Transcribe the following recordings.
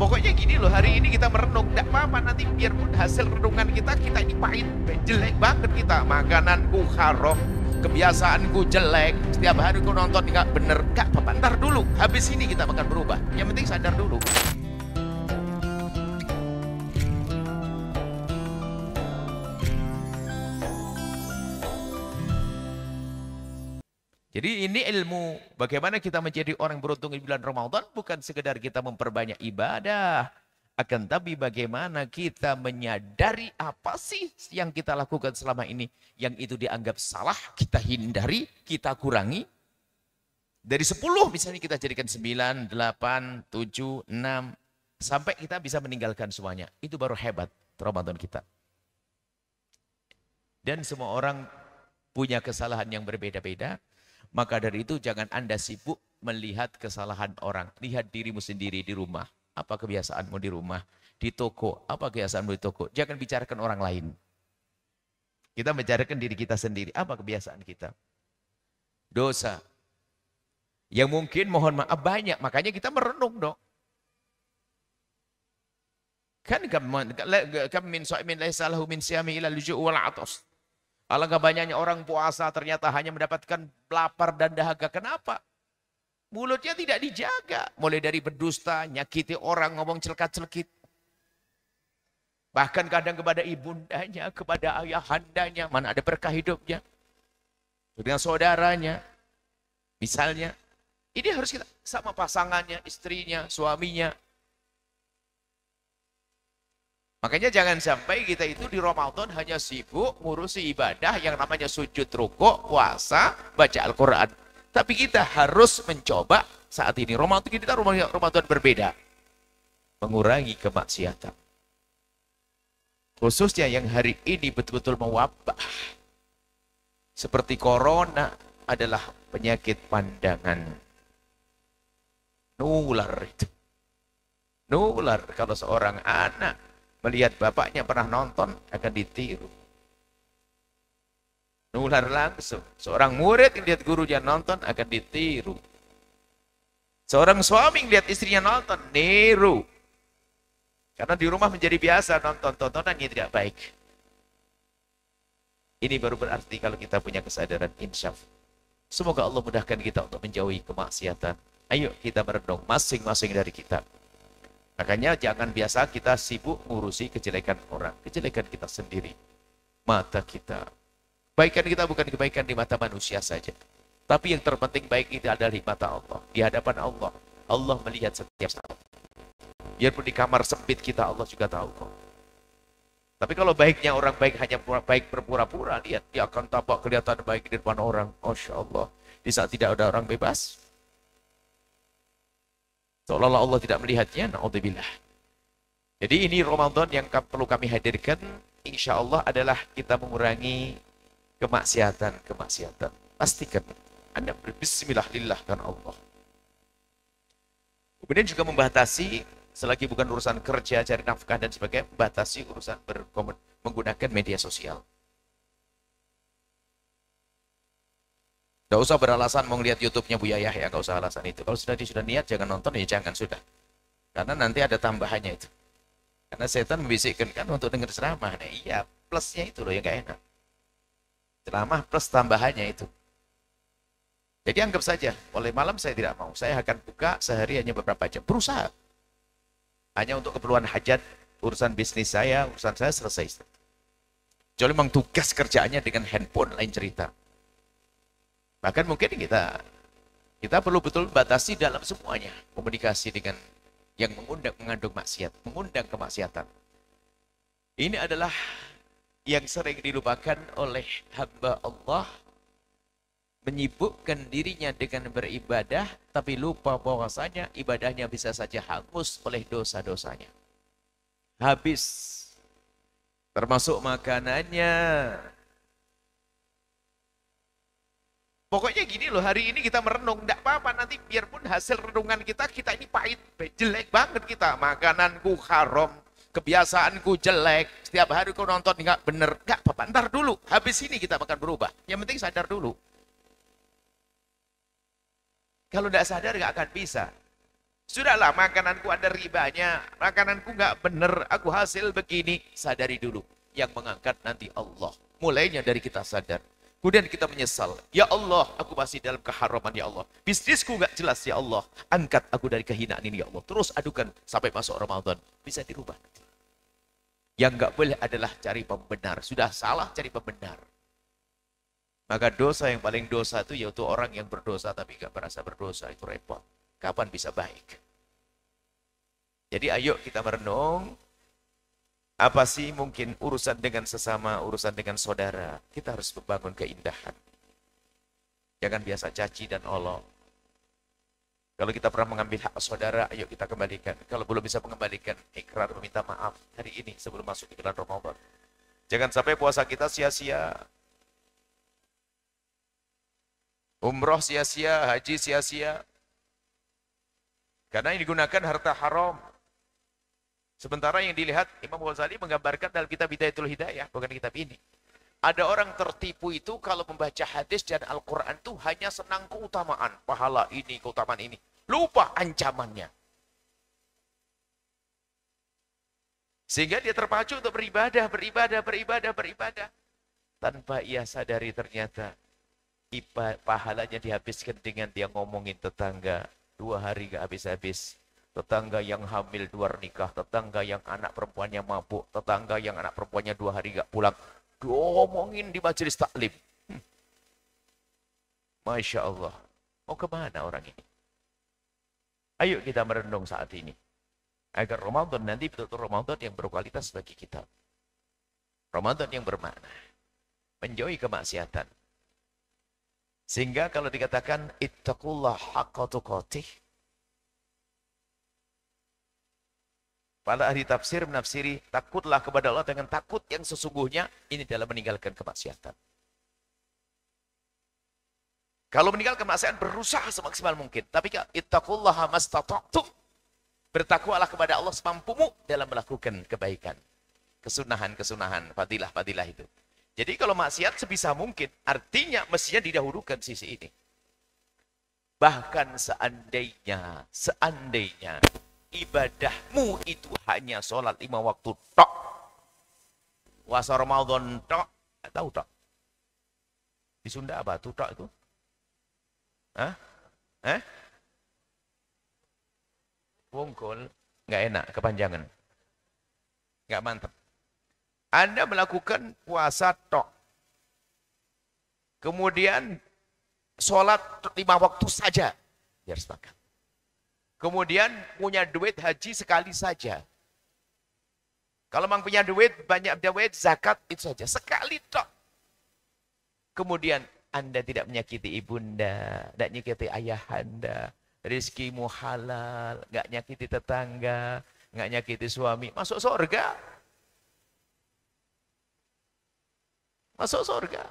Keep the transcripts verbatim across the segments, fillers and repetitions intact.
Pokoknya gini loh, hari ini kita merenung, tidak apa-apa, nanti biarpun hasil renungan kita, kita ini pahit, jelek banget kita. Makananku haram, kebiasaanku jelek, setiap hari aku nonton nggak bener, nggak apa-apa, ntar dulu, habis ini kita akan berubah. Yang penting sadar dulu. Jadi ini ilmu bagaimana kita menjadi orang beruntung di bulan Ramadan, bukan sekedar kita memperbanyak ibadah, akan tapi bagaimana kita menyadari apa sih yang kita lakukan selama ini yang itu dianggap salah, kita hindari, kita kurangi. Dari sepuluh misalnya kita jadikan sembilan, delapan, tujuh, enam, sampai kita bisa meninggalkan semuanya. Itu baru hebat Ramadan kita. Dan semua orang punya kesalahan yang berbeda-beda. Maka dari itu jangan Anda sibuk melihat kesalahan orang. Lihat dirimu sendiri di rumah. Apa kebiasaanmu di rumah? Di toko. Apa kebiasaanmu di toko? Jangan bicarakan orang lain. Kita bicarakan diri kita sendiri. Apa kebiasaan kita? Dosa. Yang mungkin mohon maaf banyak. Makanya kita merenung dong. Kan kam min sha'imin laisa lahu min siyami illa al-ju' wal 'atas. Alangkah banyaknya orang puasa ternyata hanya mendapatkan lapar dan dahaga. Kenapa? Mulutnya tidak dijaga. Mulai dari berdusta, nyakiti orang, ngomong celkat-celkit. Bahkan kadang kepada ibundanya, kepada ayahandanya. Mana ada berkah hidupnya. Dengan saudaranya. Misalnya. Ini harus kita sama pasangannya, istrinya, suaminya. Makanya jangan sampai kita itu di Ramadan hanya sibuk ngurusi ibadah yang namanya sujud rukuk, puasa, baca Al-Quran. Tapi kita harus mencoba saat ini. Ramadan kita Ramadan berbeda. Mengurangi kemaksiatan. Khususnya yang hari ini betul-betul mewabah. Seperti corona adalah penyakit pandangan. Nular itu. Nular kalau seorang anak melihat bapaknya pernah nonton, akan ditiru. Nular langsung. Seorang murid yang lihat gurunya nonton, akan ditiru. Seorang suami yang lihat istrinya nonton, niru. Karena di rumah menjadi biasa nonton tontonan yang tidak baik. Ini baru berarti kalau kita punya kesadaran insyaf. Semoga Allah mudahkan kita untuk menjauhi kemaksiatan. Ayo kita merenung masing-masing dari kita. Makanya jangan biasa kita sibuk ngurusi kejelekan orang. Kejelekan kita sendiri. Mata kita. Kebaikan kita bukan kebaikan di mata manusia saja. Tapi yang terpenting baik itu adalah di mata Allah. Di hadapan Allah. Allah melihat setiap saat. Biarpun di kamar sempit kita Allah juga tahu kok. Tapi kalau baiknya orang baik hanya baik berpura-pura. Lihat dia akan tampak kelihatan baik di depan orang. Masya Allah. Di saat tidak ada orang bebas. Seolah-olah Allah tidak melihatnya, na'udzubillah. Jadi ini Ramadan yang perlu kami hadirkan, insya Allah adalah kita mengurangi kemaksiatan-kemaksiatan. Pastikan Anda berbismillah lillah karena Allah. Kemudian juga membatasi, selagi bukan urusan kerja, cari nafkah dan sebagainya, membatasi urusan menggunakan media sosial. Gak usah beralasan mau ngeliat YouTube-nya Bu Yayah ya, gak usah alasan itu. Kalau sudah sudah niat jangan nonton ya jangan sudah. Karena nanti ada tambahannya itu. Karena setan membisikkan kan untuk dengar ceramah. Nah, iya, plusnya itu loh yang gak enak. Ceramah plus tambahannya itu. Jadi anggap saja, oleh malam saya tidak mau. Saya akan buka sehari hanya beberapa jam. Berusaha. Hanya untuk keperluan hajat, urusan bisnis saya, urusan saya selesai. Jadi memang tugas kerjaannya dengan handphone lain cerita. Bahkan mungkin kita kita perlu betul batasi dalam semuanya. Komunikasi dengan yang mengundang, mengandung maksiat, mengundang kemaksiatan. Ini adalah yang sering dilupakan oleh hamba Allah. Menyibukkan dirinya dengan beribadah, tapi lupa bahwasanya ibadahnya bisa saja hangus oleh dosa-dosanya. Habis. Termasuk makanannya. Pokoknya gini loh, hari ini kita merenung, tidak apa-apa, nanti biarpun hasil renungan kita, kita ini pahit, jelek banget kita. Makananku haram, kebiasaanku jelek, setiap hari aku nonton nggak bener, nggak apa-apa, ntar dulu, habis ini kita akan berubah. Yang penting sadar dulu. Kalau tidak sadar nggak akan bisa. Sudahlah, makananku ada ribanya, makananku nggak bener, aku hasil begini. Sadari dulu, yang mengangkat nanti Allah. Mulainya dari kita sadar. Kemudian kita menyesal. Ya Allah, aku masih dalam keharaman ya Allah. Bisnisku nggak jelas ya Allah. Angkat aku dari kehinaan ini ya Allah. Terus adukan sampai masuk Ramadan. Bisa dirubah. Yang nggak boleh adalah cari pembenar. Sudah salah cari pembenar. Maka dosa yang paling dosa itu yaitu orang yang berdosa tapi nggak merasa berdosa. Itu repot. Kapan bisa baik? Jadi ayo kita merenung. Apa sih mungkin urusan dengan sesama, urusan dengan saudara. Kita harus membangun keindahan. Jangan biasa caci dan olok. Kalau kita pernah mengambil hak saudara, ayo kita kembalikan. Kalau belum bisa mengembalikan, ikrar meminta maaf hari ini sebelum masuk ke bulan Ramadan. Jangan sampai puasa kita sia-sia. Umroh sia-sia, haji sia-sia. Karena ini digunakan harta haram. Sementara yang dilihat Imam Ghazali menggambarkan dalam kitab Bidayatul Hidayah, bukan kitab ini. Ada orang tertipu itu kalau membaca hadis dan Al-Quran itu hanya senang keutamaan. Pahala ini, keutamaan ini. Lupa ancamannya. Sehingga dia terpacu untuk beribadah, beribadah, beribadah, beribadah. Tanpa ia sadari ternyata pahalanya dihabiskan dengan dia ngomongin tetangga. Dua hari gak habis-habis. Tetangga yang hamil luar nikah, tetangga yang anak perempuannya mabuk, tetangga yang anak perempuannya dua hari gak pulang. Diomongin di majelis taklim. Hmm. Masya Allah. Mau kemana orang ini? Ayo kita merenung saat ini. Agar Ramadan nanti betul-betul Ramadan yang berkualitas bagi kita. Ramadan yang bermakna. Menjauhi kemaksiatan. Sehingga kalau dikatakan ittaqullah haqqa tuqatih. Pada ahli tafsir menafsiri, takutlah kepada Allah dengan takut yang sesungguhnya, ini dalam meninggalkan kemaksiatan. Kalau meninggalkan kemaksiatan, berusaha semaksimal mungkin. Tapi ittaqullaha mastata'tum. Bertakwalah kepada Allah semampumu dalam melakukan kebaikan. Kesunahan-kesunahan, fadilah-fadilah itu. Jadi kalau maksiat sebisa mungkin, artinya mestinya didahulukan sisi ini. Bahkan seandainya, seandainya, ibadahmu itu hanya sholat lima waktu tok. Puasa Ramadan tok. Nggak tahu tok. Di Sunda apa tuh tok itu? Hah? Eh? Wongkol. Nggak enak, kepanjangan. Nggak mantap. Anda melakukan puasa tok. Kemudian sholat lima waktu saja. Biar sepakat. Kemudian punya duit haji sekali saja. Kalau memang punya duit, banyak duit, zakat, itu saja. Sekali tok. Kemudian Anda tidak menyakiti ibunda, tidak menyakiti ayahanda, rizkimu halal, nggak nyakiti tetangga, nggak nyakiti suami, masuk surga. Masuk surga.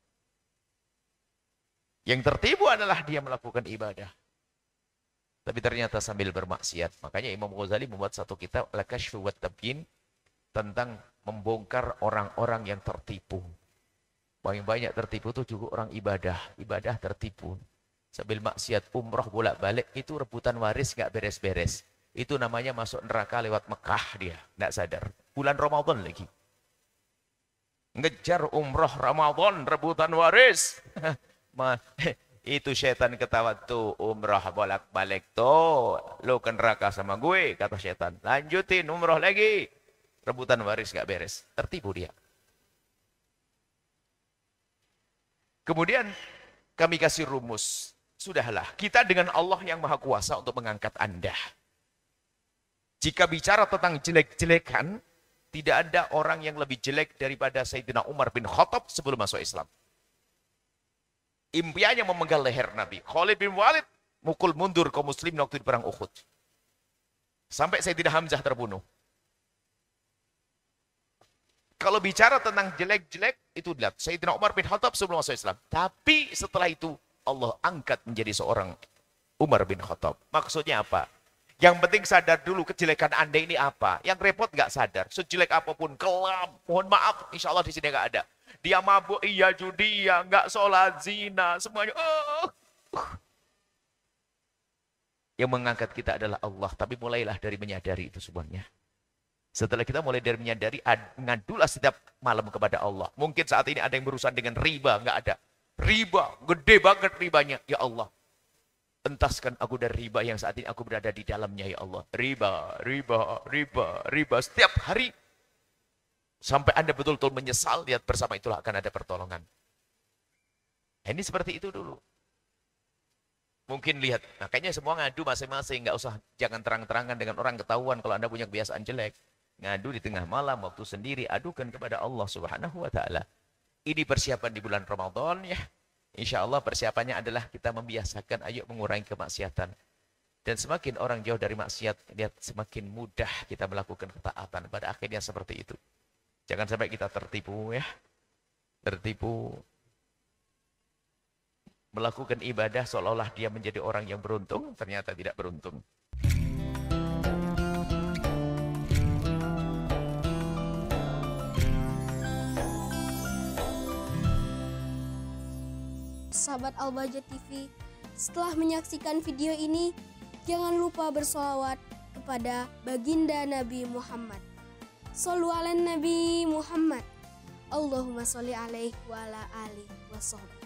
Yang tertipu adalah dia melakukan ibadah. Tapi ternyata sambil bermaksiat. Makanya Imam Ghazali membuat satu kitab Al-Kashfu wa Tabyin tentang membongkar orang-orang yang tertipu. Paling banyak tertipu itu juga orang ibadah. Ibadah tertipu. Sambil maksiat umroh bolak-balik itu rebutan waris nggak beres-beres. Itu namanya masuk neraka lewat Mekah dia. Nggak sadar. Bulan Ramadan lagi. Ngejar umroh Ramadan rebutan waris. Itu setan ketawa tuh, umrah bolak-balik tuh, lo ke neraka sama gue, kata setan. Lanjutin umrah lagi, rebutan waris gak beres, tertipu dia. Kemudian kami kasih rumus, sudahlah, kita dengan Allah yang maha kuasa untuk mengangkat Anda. Jika bicara tentang jelek-jelekan, tidak ada orang yang lebih jelek daripada Sayyidina Umar bin Khattab sebelum masuk Islam. Impiannya memenggal leher Nabi. Khalid bin Walid mukul mundur kaum muslim waktu di perang Uhud. Sampai Sayyidina Hamzah terbunuh. Kalau bicara tentang jelek-jelek, itu lihat. Sayyidina Umar bin Khattab sebelum masuk Islam. Tapi setelah itu, Allah angkat menjadi seorang Umar bin Khattab. Maksudnya apa? Yang penting sadar dulu kejelekan Anda ini apa. Yang repot nggak sadar. Sejelek apapun, kelam, mohon maaf, insya Allah di sini nggak ada. Dia mabuk, iya judi, iya nggak sholat, zina, semuanya. Oh. Yang mengangkat kita adalah Allah. Tapi mulailah dari menyadari itu semuanya. Setelah kita mulai dari menyadari, ngadulah setiap malam kepada Allah. Mungkin saat ini ada yang berurusan dengan riba, nggak ada. Riba, gede banget ribanya. Ya Allah, entaskan aku dari riba yang saat ini aku berada di dalamnya, ya Allah. Riba, riba, riba, riba. Setiap hari. Sampai Anda betul-betul menyesal, lihat bersama itulah akan ada pertolongan. Ini seperti itu dulu. Mungkin lihat, makanya semua ngadu masing-masing. Nggak usah, jangan terang-terangan dengan orang ketahuan kalau Anda punya kebiasaan jelek. Ngadu di tengah malam, waktu sendiri, adukan kepada Allah subhanahu wa ta'ala. Ini persiapan di bulan Ramadan ya. Insya Allah persiapannya adalah kita membiasakan, ayo mengurangi kemaksiatan. Dan semakin orang jauh dari maksiat, lihat semakin mudah kita melakukan ketaatan. Pada akhirnya seperti itu. Jangan sampai kita tertipu ya. Tertipu. Melakukan ibadah seolah-olah dia menjadi orang yang beruntung, ternyata tidak beruntung. Sahabat Al-Bahjah T V, setelah menyaksikan video ini, jangan lupa bersolawat kepada baginda Nabi Muhammad. Shollu ala Nabi Muhammad. Allahumma sholli alaihi wa ala alihi wa sahbihi.